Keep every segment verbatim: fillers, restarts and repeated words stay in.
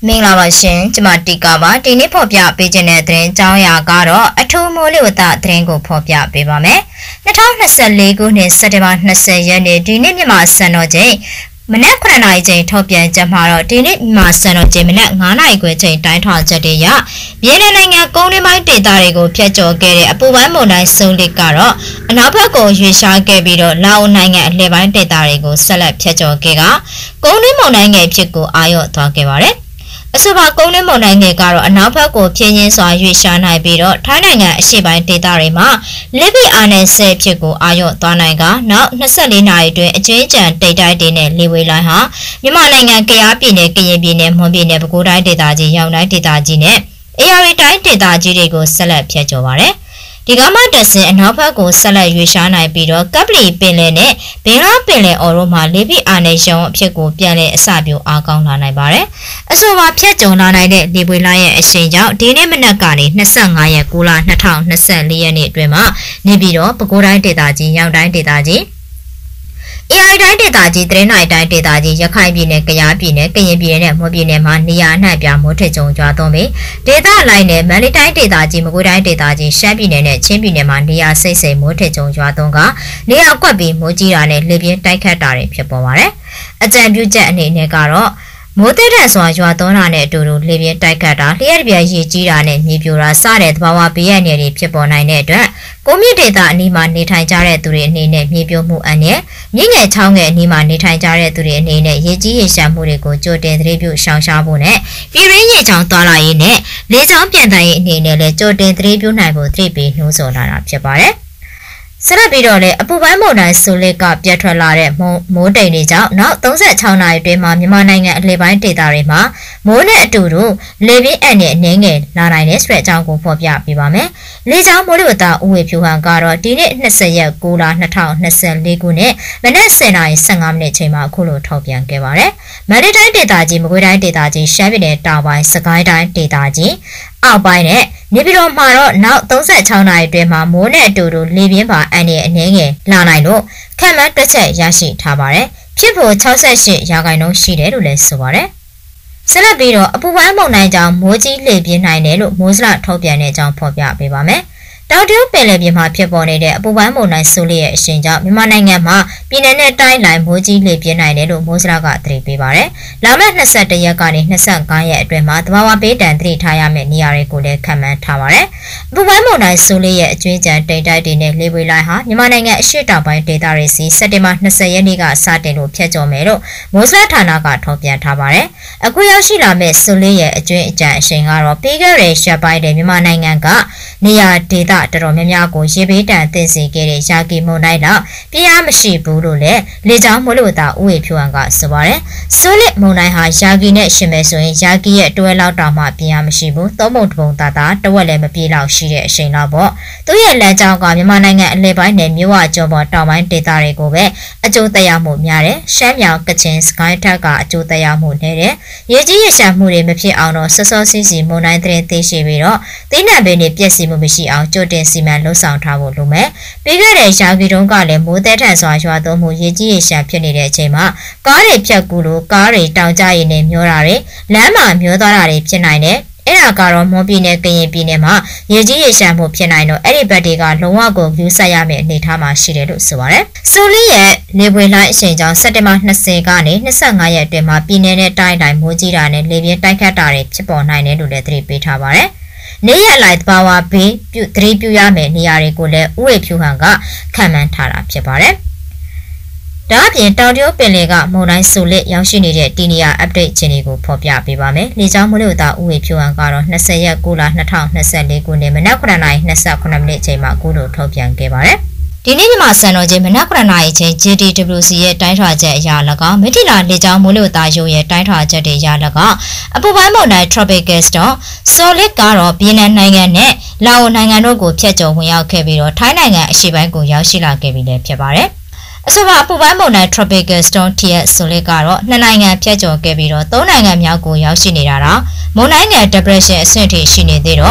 မင်္ဂလာပါရှင်ကျမတီကာပါဒီနေ့ဖော်ပြပေးခြင်းတဲ့သတင်းကြောင်းရာကတော့အထူးမိုးလေဝသသတင်းကိုဖော်ပြပေးပါမယ်၂၀၂၄ခုနှစ်စက်တင်ဘာ၂၀ရက်နေ့ဒီနေ့မြန်မာစံတော်ချိန်မနက်ခုနှစ်နာရီချိန်ထုတ်ပြန်ချက်မှာတော့ဒီနေ့မြန်မာစံတော်ချိန်မနက်ငါးနာရီခွဲချိန်တိုင်းထွာချက်တွေရပြည်내နိုင်ငံကုန်းတွင်းပိုင်းဒေသတွေကိုဖျက်ချော်ခဲ့တဲ့အပူပိုင်းမုန်တိုင်းဆိုလစ်ကတော့အနောက်ဘက်ကိုရွေ့ရှားခဲ့ပြီးတော့လာအိုနိုင်ငံအလယ်ပိုင်းဒေသတွေကိုဆက်လက်ဖျက်ချော်ခဲ့ကကုန်းတွင်းမုန်တိုင်းငယ်ဖြစ်ကိုအာရုံသွားခဲ့ပါတယ်အဆိုပါကုန်းတွင်းမုန်တိုင်းငယ်ကတော့အနောက်ဘက်ကိုဖြင်းရင်းစွာရွေ့ရှားနိုင်ပြီးတော့ထိုင်းနိုင်ငံအရှေ့ပိုင်းဒေသတွေမှာလက်ပြီးအာနယ်ဆဲဖြစ်ကိုအာရုံသွားနိုင်ကနောက်၂၄နာရီအတွင်းအကျဉ်းချံတိတ်တိုက်တွေနဲ့လေဝေလိုင်းဟာမြန်မာနိုင်ငံကယားပြည်နယ်ကရင်ပြည်နယ်မွန်ပြည်နယ်ပဲခူးတိုင်းဒေသကြီးရောင်တိုင်းဒေသကြီးနဲ့အေရရီတိုင်းဒေသကြီးတွေကိုဆက်လက်ဖျက်ချော်ပါတယ်ဒီကမှတက်စင်အနောက်ဘက်ကိုဆက်လက်ရွေ့ရှားနိုင်ပြီးတော့ကပ်ပလီပင်လယ်နဲ့ဘင်္ဂလားပင်လယ်အော်တို့မှာလေပြည့်အာနယ်ရှုံအဖြစ်ကိုပြန်လည်အစပြုအားကောင်းလာနိုင်ပါတယ်။အဆိုပါဖြတ်ကြုံလာနိုင်တဲ့လေပွေလိုင်းရဲ့အရှိန်ကြောင့်ဒီနေ့မနက်ကနေ၂၅ရက်၉လ၂၀၂၄ရက်နေ့အတွင်းမှာနေပြီးတော့ပဲခူးတိုင်းဒေသကြီးရောင်တိုင်းဒေသကြီးအေအိုင်တိုင်းဒေသကြီးတရင်နိုင်တိုင်းဒေသကြီးရခိုင်ပြည်နယ်ကယားပြည်နယ်ကရင်ပြည်နယ်နဲ့မွန်ပြည်နယ်မှာနေရာအနှံ့ပြမိုးထစ်ကြုံကြွားသွန်းပြီးဒေသလိုက်နဲ့မန္တလေးတိုင်းဒေသကြီးမကွေးတိုင်းဒေသကြီးရှမ်းပြည်နယ်နဲ့ချင်းပြည်နယ်မှာနေရာစိတ်စိမ်မိုးထစ်ကြုံကြွားသွန်းကနေရာကွက်ပြီးမိုးကြီးတာနဲ့လေပြင်းတိုက်ခတ်တာတွေဖြစ်ပေါ်ပါတယ်။အကြံပြုချက်အနေနဲ့ကတော့မိုးတဲ့တဲ့စွာရွာသွန်းတာနဲ့အတူတူလေပြင်းတိုက်ခတ်တာလျှက်ပြည့်ရေကြီးတာနဲ့မြေပြိုတာစတဲ့သဘာဝဘေးရန်တွေဖြစ်ပေါ်နိုင်တဲ့အတွက်ကိုမြင့်ဒေသအနီးမှာနေထိုင်ကြတဲ့သူတွေအနေနဲ့မြေပြိုမှုအန္တရာယ်မြင့်ငယ်ချောင်းငယ်အနီးမှာနေထိုင်ကြတဲ့သူတွေအနေနဲ့ရေကြီးရေရှမ်းမှုတွေကိုကြိုတင်သတိပြုရှောင်ရှားဖို့နဲ့ပြည်ရင်းရေချောင်းသွားလာရေးနဲ့လေချောင်းပြန်တန်းရေးအနေနဲ့လည်းကြိုတင်သတိပြုနိုင်ဖို့သတိပေးနှိုးဆော်လာတာဖြစ်ပါတယ်ဆက်လက်ပြီးတော့လည်းအပူပိုင်းမုန်တိုင်းဆိုလစ်ကပြတ်ထွက်လာတဲ့မိုးတိမ်တွေကြောင့်နောက်၃၆နာရီအတွင်းမှာမြန်မာနိုင်ငံအလယ်ပိုင်းဒေသတွေမှာမိုးနဲ့အတူတူလေပြင်းအန်နဲ့အနှင်းငယ်လာနိုင်တဲ့ဆွဲအကြောင်းကိုဖော်ပြပေးပါမယ်။လေကြောင်းမိုးလေဝသဥဝေဖြူဟန်ကတော့ဒီနေ့၂၀ရက်၉လ၂၀၂၄ခုနှစ်မနက်၁၀နာရီ၁၅မိနစ်ချိန်မှာအခုလိုထုတ်ပြန်ခဲ့ပါတယ်။မန္တလေးတိုင်းဒေသကြီးမကွေးတိုင်းဒေသကြီးရှမ်းပြည်နယ်တောင်ပိုင်းစကိုင်းတိုင်းဒေသကြီးအောက်ပိုင်းနဲ့နေပြည်တော်မှာတော့နောက်၃၆နာရီအတွင်းမှာမိုးနဲ့အတူတူလေပြင်းပါအန်နဲ့အနှင်းငယ်လာနိုင်လို့ခန့်မှန်းတွက်ချက်ရရှိထားပါတယ်။ဖြစ်ဖို့၆၈ရာခိုင်နှုန်းရှိတယ်လို့လည်းဆိုပါတယ်။ဆက်လက်ပြီးတော့အပူပိုင်းမုန်တိုင်းကြောင့်မိုးကြီးလေပြင်းနိုင်တယ်လို့မိုးစလထုတ်ပြန်တဲ့အကြောင်းဖော်ပြပေးပါမယ်။တောင်တရုတ်ပင်လယ်ပြင်မှာဖြစ်ပေါ်နေတဲ့အပူပိုင်းမုန်တိုင်းဆိုလရဲ့အရှိန်ကြောင့်မြန်မာနိုင်ငံမှာပြည်내နဲ့တိုင်းလိုက်မိုးကြီးလေပြင်းနိုင်တယ်လို့မိုးစလကသတိပေးပါတယ်။လာမယ့်၂၁ရက်ကနေ၂၅ရက်အတွင်းမှာသဘာဝဘေးဒဏ်သတိထားရမယ့်နေရာတွေကိုလည်းခန့်မှန်းထားပါတယ်။အပူပိုင်းမုန်တိုင်းဆိုလရဲ့အကျွင်းကြံတိမ်တိုက်တွေနဲ့လေပွေလိုင်းဟာမြန်မာနိုင်ငံအရှေ့တောင်ပိုင်းဒေသတွေစီစက်တင်ဘာ၂၀ရက်နေ့ကစတင်လို့ဖျက်ကျော်မယ်လို့မိုးစလဌာနကထုတ်ပြန်ထားပါတယ်။အခုရောက်ရှိလာမယ့်ဆိုလရဲ့အကျွင်းအကြံအရှိန်ကတော့ပြီးခဲ့တဲ့ရက်ပိုင်းတဲ့မြန်မာနိုင်ငံကနေရာဒေသတော်တော်များများကိုရေဘေးတန်သင့်စေခဲ့တဲ့ရာဂီမုန်တိုင်းတော့ပြင်းအားမရှိဘူးလို့လည်းလေကြောင်းမိုးလေဝသဥဝေဖြူဟန်ကဆိုပါတယ်။ဆိုလစ်မုန်တိုင်းဟာရာဂီနဲ့ရှင်မယ်ဆိုရင်ရာဂီရဲ့တွဲလောက်တောင်မှပြင်းအားမရှိဘူး။သုံးပုံတစ်ပုံသာသာတဝက်လည်းမပြေလောက်ရှိတဲ့အချိန်လောက်ပေါ့။သူ့ရဲ့လမ်းကြောင်းကမြန်မာနိုင်ငံအလယ်ပိုင်းနယ်မြို့ဝကျော်ပေါ်တောင်ပိုင်းဒေသတွေကိုပဲအကျိုးသက်ရောက်မှုများတယ်။ရှမ်းမြောင်ကချင်စကိုင်းထက်ကအကျိုးသက်ရောက်မှုနည်းတယ်။ရေကြီးရေရှမ်းမှုတွေမဖြစ်အောင်တော့စောစောစီးစီမုန်တိုင်းသတင်းသိရှိပြီးတော့သီးနှံပင်တွေပြည့်စုံမှုမရှိအောင်ကြိုတင်စီမံလှုပ်ဆောင်ထားဖို့လိုမယ်။ပြီးခဲ့တဲ့ရာဂီတုန်းကလည်းမိုးသက်ထန်စွာရွာသွန်းမှုရေကြီးရေရှမ်းဖြစ်နေတဲ့အချိန်မှာကားတွေဖြတ်ကူလို့ကားတွေတောင်ကျရင်နဲ့မျောတာတွေလမ်းမှာမျောသွားတာတွေဖြစ်နိုင်တယ်။အဲ့ဒါကတော့မွန်ပြည်နယ်ကရင်ပြည်နယ်မှာရေကြီးရေရှမ်းမှုဖြစ်နိုင်တော့အဲ့ဒီဘက်တွေကလုံးဝကိုယူဆက်ရမယ့်အနေအထားမှာရှိတယ်လို့ဆိုပါတယ်။ဆိုလီရဲ့လေပွေလိုင်းအချိန်ကြောင့်စက်တင်ဘာ၂၀ကနေ၂၅ရက်အတွင်းမှာပြည်နယ်နဲ့တိုင်းတိုင်းမိုးကြီးတာနဲ့လေပြင်းတိုက်ခတ်တာတွေဖြစ်ပေါ်နိုင်တယ်လို့လည်းသတိပေးထားပါတယ်။နေရလိုက်သဘာဝဘေးပြုသတိပြုရမယ့်နေရာတွေကိုလည်းဥဝေဖြူဟန်ကခံမှန်းထားတာဖြစ်ပါတယ်။ဒါအပြင်တောင်တရုတ်ပင်လယ်ကမုန်တိုင်းဆိုလစ်ရောက်ရှိနေတဲ့တီနီယာ update ခြင်းတွေကိုဖော်ပြပေးပါမယ်။လေကြောင်းမိုးလေဝသဥဝေဖြူဟန်ကတော့၂၀ရက်၉လ၂၀၂၄ခုနှစ်မနက်ခုနှစ်နာရီ၂၉မိနစ်အချိန်မှာအခုလိုထုတ်ပြန်ခဲ့ပါတယ်။ဒီနေ့မြန်မာစံတော်ချိန်မနက်ခုနှစ်နာရီအချိန် ဂျေ တီ ဒဘလျူ စီ ရဲ့တိုင်းထွာချက်အရာ၎င်းမတိလာလေကြောင်းမိုးလေဝသရုံရဲ့တိုင်းထွာချက်တွေအရာ၎င်းအပူပိုင်းမုန်တိုင်း tropical storm solid ကတော့ပြည်내နိုင်ငံနဲ့လာအိုနိုင်ငံတို့ကိုဖျက်ကျော်ဝင်ရောက်ခဲ့ပြီးတော့ထိုင်းနိုင်ငံအရှေ့ပိုင်းကိုရောက်ရှိလာခဲ့ပြီးလည်းဖြစ်ပါတယ်။အဆိုပါအပူပိုင်းမုန်တိုင်း tropical storm တီရဲ့ဆိုလစ်ကတော့နှစ်နိုင်ငံဖျက်ကျော်ခဲ့ပြီးတော့သုံးနိုင်ငံမြောက်ကိုရောက်ရှိနေတာတော့မုန်တိုင်းငယ် depression အဆင့်ထိရှိနေသေးတော့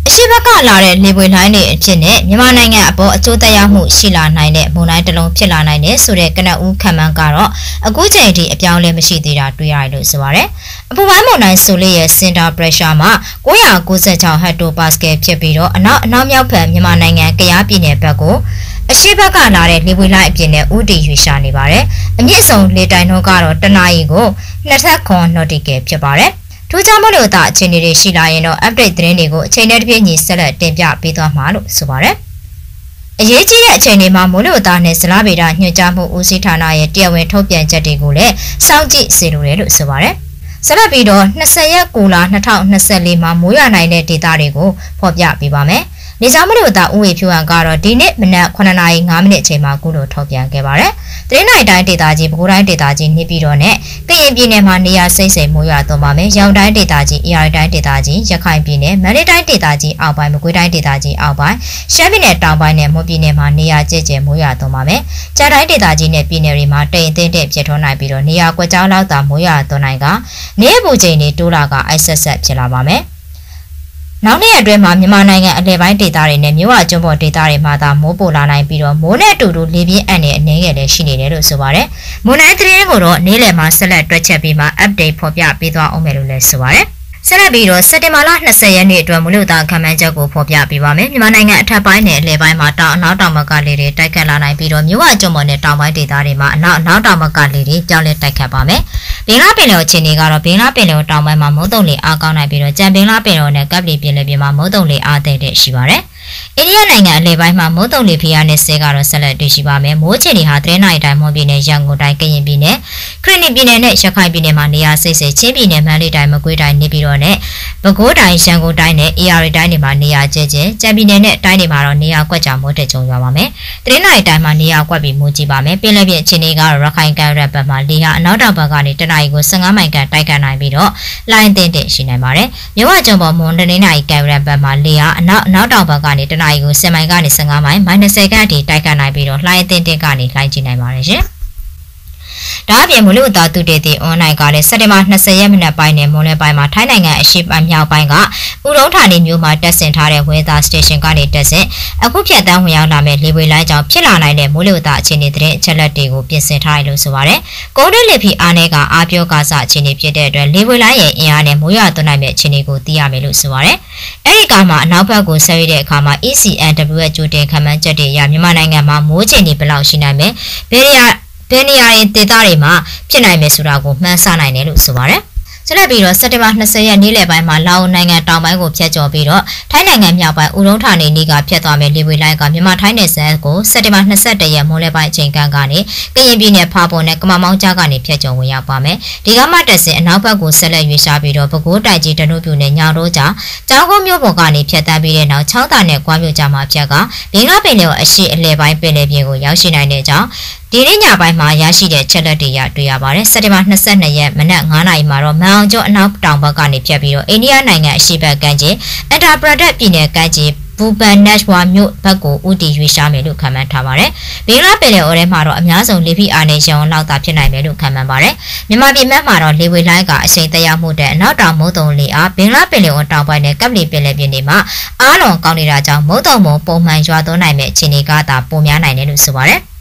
အရှိဘက်ကလာတဲ့လေပွေလိုင်းတွေအဖြစ်နဲ့မြန်မာနိုင်ငံအပေါ်အကျိုးသက်ရောက်မှုရှိလာနိုင်တဲ့မုန်တိုင်းတစ်လုံးဖြစ်လာနိုင်တဲ့ဆိုတဲ့ကနဦးခံမှန်းကတော့အခုချိန်ထိအပြောင်းလဲမရှိသေးတာတွေ့ရတယ်လို့ဆိုပါတယ်။အပူပိုင်းမုန်တိုင်းဆိုလေးရဲ့ center pressure မှာ၉၉၆ hectopascal ဖြစ်ပြီးတော့အနောက်အနောက်မြောက်ဘက်မြန်မာနိုင်ငံကယားပြည်နယ်ဘက်ကိုအရှိဘက်ကလာတဲ့လေပွေလိုင်းအပြင်နဲ့ဥတီရွေ့ရှာနေပါတယ်။အမြင့်ဆုံးလေတိုင်နှုန်းကတော့တနာရီကိုနှစ်ထပ်ခွန် nautical ဖြစ်ပါတယ်။ထူးခြားမှုလို့တာအခြေအနေတွေရှိလာရင်တော့ update သတင်းတွေကိုအချိန်နဲ့တပြေးညီဆက်လက်တင်ပြပေးသွားမှာလို့ဆိုပါတယ်။အရေးကြီးတဲ့အချိန်တွေမှာမိုးလေဝသနဲ့ဇလဗေဒညွှန်ကြားမှုဦးစီးဌာနရဲ့တရားဝင်ထုတ်ပြန်ချက်တွေကိုလည်းစောင့်ကြည့်စေလိုတယ်လို့ဆိုပါတယ်။ဆက်လက်ပြီးတော့၂၀ရက်ကူလာ၂၀၂၄မှာမိုးရွာနိုင်တဲ့ဒေသတွေကိုဖော်ပြပေးပါမယ်။နေဆောင်မလို့တာဥဝေဖြူဟန်ကတော့ဒီနေ့မနက်9နာရီ5မိနစ်အချိန်မှာကုလို့ထုတ်ပြန်ခဲ့ပါတယ်။သတင်းနိုင်တိုင်းဒေသကြီးပဲခူးတိုင်းဒေသကြီးနေပြည်တော်နဲ့ကရင်ပြည်နယ်မှာနေရာစိမ့်စိမ့်မိုးရွာသွန်းပါမယ်။ရောင်တိုင်းဒေသကြီးအေရီတိုင်းဒေသကြီးရခိုင်ပြည်နယ်မန္တလေးတိုင်းဒေသကြီးအောက်ပိုင်းမကွေးတိုင်းဒေသကြီးအောက်ပိုင်းရှမ်းပြည်နယ်တောင်ပိုင်းနဲ့မွန်ပြည်နယ်မှာနေရာကျကျမိုးရွာသွန်းပါမယ်။ကြားတိုင်းဒေသကြီးနဲ့ပြည်နယ်တွေမှာတိမ်အထင်းတဲ့ဖြစ်ထွန်းနိုင်ပြီးတော့နေရာကွက်ကြောင်းလောက်သာမိုးရွာသွန်းနိုင်ကနေပူချိန်တွေတိုးလာကအိုက်ဆက်ဆက်ဖြစ်လာပါမယ်။နောက်နေ့အတွင်းမှာမြန်မာနိုင်ငံအလဲပိုင်းဒေသတွေနဲ့မြို့ဝကျွန်းပေါ်ဒေသတွေမှာသာမိုးပိုလာနိုင်ပြီးတော့မိုးနဲ့အတူတူလေပြင်းအပ်နေအနေငယ်လည်းရှိနေတယ်လို့ဆိုပါတယ်။မွန်တိုင်းသတင်းကိုတော့နေ့လယ်မှာဆက်လက်တွက်ချက်ပြီးမှ update ဖော်ပြပေးသွားအောင်မယ်လို့လည်းဆိုပါတယ်။ဆက်လက်ပြီးတော့စက်တင်ဘာလ၂၀ရက်နေ့အတွက်မူလတာခံမှန်းချက်ကိုဖော်ပြပေးပါမယ်။မြန်မာနိုင်ငံအထက်ပိုင်းနဲ့အလဲပိုင်းမှာတောင်အနောက်တောင်ဘက်ကလေတွေတိုက်ခတ်လာနိုင်ပြီးတော့မြို့ဝကျွန်းပေါ်နဲ့တောင်ပိုင်းဒေသတွေမှာအနောက်အနောက်တောင်ဘက်ကလေတွေပြောင်းလဲတိုက်ခတ်ပါမယ်။ဘင်္ဂလားပင်လယ်အခြေအနေကတော့ဘင်္ဂလားပင်လယ်တောင်ပိုင်းမှာမုတ်တုံလေအားကောင်းနိုင်ပြီးတော့ကြံဘင်္ဂလားပင်လယ်နဲ့ကပ်ပလီပင်လယ်ပြင်မှာမုတ်တုံလေအားတဲ့တဲ့ရှိပါတယ်။အိန္ဒိယနိုင်ငံအလဲပိုင်းမှာမုတ်တုံလေဖိအားနဲ့ဆဲကတော့ဆက်လက်တွေ့ရှိပါမယ်။မိုးချင်တွေဟာသတင်းနိုင်တိုင်းမွန်ပြည်နယ်ရန်ကုန်တိုင်းကရင်ပြည်နယ်ခရစ်နီပြည်နယ်နဲ့ရခိုင်ပြည်နယ်မှာနေရာစိတ်စိတ်ချင်းပြည်နယ်မန္တလေးတိုင်းမကွေးတိုင်းနေပြည်တော်နဲ့ပဲခူးတိုင်းရန်ကုန်တိုင်းနဲ့အေရီတိုင်းတွေမှာနေရာကျကျကြံပြည်နယ်နဲ့တိုင်းတွေမှာတော့နေရာကွက်ကြောင်မိုးတက်ကြုံရပါမယ်။သတင်းနိုင်တိုင်းမှာနေရာကွက်ပြီးမိုးကြည့်ပါမယ်။ပင်လယ်ပြင်အခြေအနေကတော့ရခိုင်ကမ်းရိုးဘက်မှာလေဟာအနောက်တောင်ဘက်ကနေတနအီကို15မိုင်ခန့်တိုက်ခတ်နိုင်ပြီးတော့လိုင်းတင်တင်ရှိနိုင်ပါတယ်။မြဝကျွန်းပေါ်မွန်တနင်္လာရီကမ်းရိုးဘက်မှာလေဟာအနောက်အနောက်တောင်ဘက်ကနေတနအီကို10မိုင်ကနေ15မိုင်မိုင်20ခန့်အထိတိုက်ခတ်နိုင်ပြီးတော့လိုင်းတင်တင်ကနေလိုင်းကြည့်နိုင်ပါတယ်ရှင်။ဒါအပြင်မူလဝတ္တတုတေတီအွန်လိုင်းကလည်းစက်တင်ဘာ၂၀ရက်မိနစ်ပိုင်းနဲ့မွန်လယ်ပိုင်းမှာထိုင်းနိုင်ငံအရှေ့ပိုင်းမြောက်ပိုင်းကဥရုံဌာနီမျိုးမှာတက်ဆင်ထားတဲ့ weather station ကနေတက်ဆင်အခုဖြတ်တန်းဝင်ရောက်လာမဲ့လေပွေလိုင်းကြောင့်ဖြစ်လာနိုင်တဲ့မူလဝတ္တအခြေအနေတဲ့အချက်လက်တွေကိုပြင်ဆင်ထားရလို့ဆိုပါတယ်။ကုန်းတွင်းလေဖိအားနဲ့ကအားပြောကားစအခြေအနေဖြစ်တဲ့အတွက်လေပွေလိုင်းရဲ့အင်အားနဲ့မိုးရွာသွန်းနိုင်မဲ့အခြေအနေကိုသိရမယ်လို့ဆိုပါတယ်။အဲဒီကမှာအနောက်ဘက်ကိုဆက်ရတဲ့အခါမှာ E C N W ရဲ့ကြိုတင်ခန့်မှန်းချက်တွေအရမြန်မာနိုင်ငံမှာမိုးချိန်တွေဘယ်လောက်ရှိနိုင်မယ်။ဘယ်နေရာဘယ်နေရာရင်ဒေသတွေမှာဖြစ်နိုင်မယ်ဆိုတာကိုမှန်းဆနိုင်တယ်လို့ဆိုပါတယ်။ဆက်လက်ပြီးတော့စက်တင်ဘာ၂၀ရက်နေ့လယ်ပိုင်းမှာလာအိုနိုင်ငံတောင်ပိုင်းကိုဖျက်ကျော်ပြီးတော့ထိုင်းနိုင်ငံမြောက်ပိုင်းဥရုံဌာနီနီကဖျက်သွားမယ်လေပွေလိုင်းကမြန်မာထိုင်းနယ်စပ်ကိုစက်တင်ဘာ၂၁ရက်မိုးလယ်ပိုင်းအချိန်ကကနေကရင်ပြည်နယ်ဖာပွန်နဲ့ကမမောင်းကြားကနေဖျက်ကျော်ဝင်ရောက်ပါမယ်။ဒီကမှတက်စင်အနောက်ဘက်ကိုဆက်လက်ရွေ့ရှားပြီးတော့ပဲခူးတိုက်ကြီးတနုပြူနဲ့ညောင်တို့ကြားကျောင်းကုန်းမြို့ပေါ်ကနေဖျက်တမ်းပြီးတဲ့နောက်ချောင်းသာနဲ့ကွာမြို့ကြားမှာဖျက်ကဘင်္ဂလားပင်လယ်အရှေ့အလယ်ပိုင်းပင်လယ်ပြင်ကိုရောက်ရှိနိုင်တဲ့ကြောင်းဒီနေ့ညပိုင်းမှာရရှိတဲ့ချက်လက်တွေရတွေ့ရပါတယ်။စက်တင်ဘာ၂၂ရက်မနက်9နာရီမှာတော့မန်အောင်ကျော်အနောက်တောင်ဘက်ကနေဖြတ်ပြီးတော့အိန္ဒိယနိုင်ငံအရှေ့ဘက်ကမ်းခြေအန်တာပရဒတ်ပြည်နယ်ကမ်းခြေဘူပန်နက်ဝါမြို့ဘက်ကိုဦးတည်ရွေ့ရှားမယ်လို့ခန့်မှန်းထားပါတယ်။ဘင်္ဂလားပင်လယ်အော်ထဲမှာတော့အများဆုံးလေဖိအားနဲ့ရောင်လောက်သာဖြစ်နိုင်မယ်လို့ခန့်မှန်းပါတယ်။မြန်မာပြည်မှာတော့လေဝေလိုင်းကအချိန်သက်ရောက်မှုတဲ့အနောက်တောင်မုတ်တုံလေအားဘင်္ဂလားပင်လယ်အော်တောင်ပိုင်းနဲ့ကပ်လီပင်လယ်ပြင်တွေမှာအားလုံးကောင်းနေတာကြောင့်မုတ်တုံမုံပုံမှန်ရွာသွန်းနိုင်မဲ့အခြေအနေကသာပိုများနိုင်တယ်လို့ဆိုပါတယ်။